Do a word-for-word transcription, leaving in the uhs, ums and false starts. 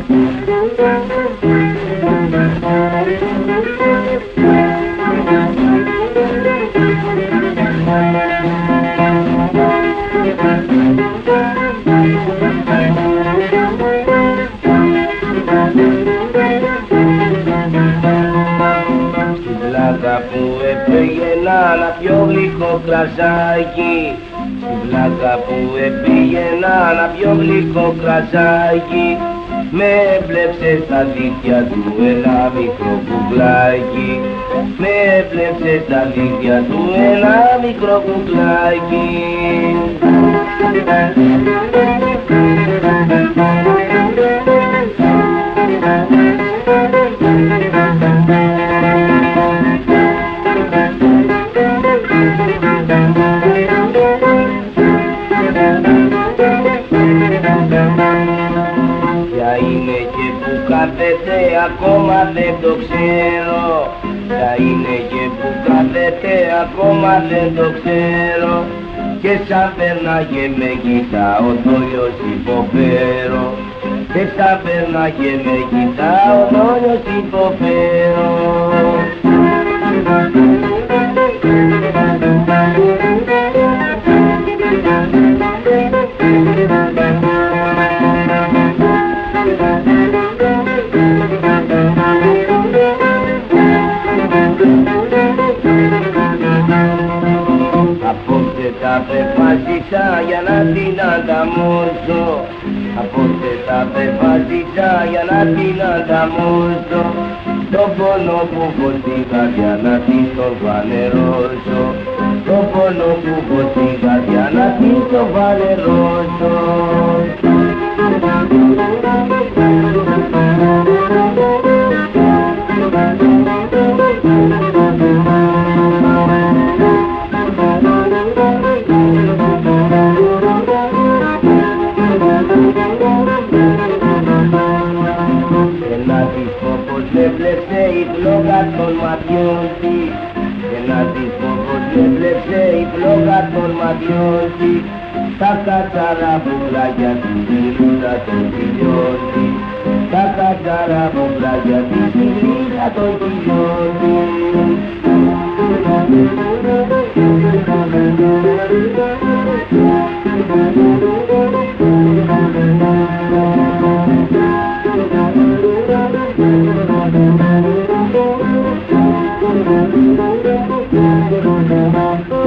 Που επήγαινα ένα πιο γλυκό κρασάκι, στην πλάκα που επήγαινα ένα πιο γλυκό κρασάκι, με έβλεψε στα δίχτυα του ένα μικρό κουκλάκι, με έβλεψε στα δίχτυα του ένα μικρό κουκλάκι. Κάθεται ακόμα δεν το ξέρω, ποια είναι και που κάθεται ακόμα δεν το ξέρω, και σαν περνάγε με κοιτά ο δόλιος υποφέρω, και σαν περνάγε με κοιτά ο δόλιος υποφέρω. Τα πεφάσισα για να την ανταμώσω, απόψε τα πεφάσισα για να την ανταμώσω, τον πόνο που έχω στην καρδιά να την τον φανερώσω, τον πόνο που έχω στην καρδιά να την τον φανερώσω. Έβλεψε η φλόγα των ματιών της, και να της πω πως έβλεψε η φλόγα των ματιών της, τα κατσαραβουκλάκια της μιλούσα των κοιλιών της, τα κατσαραβουκλάκια της μιλούσα των κοιλιών της. Thank you.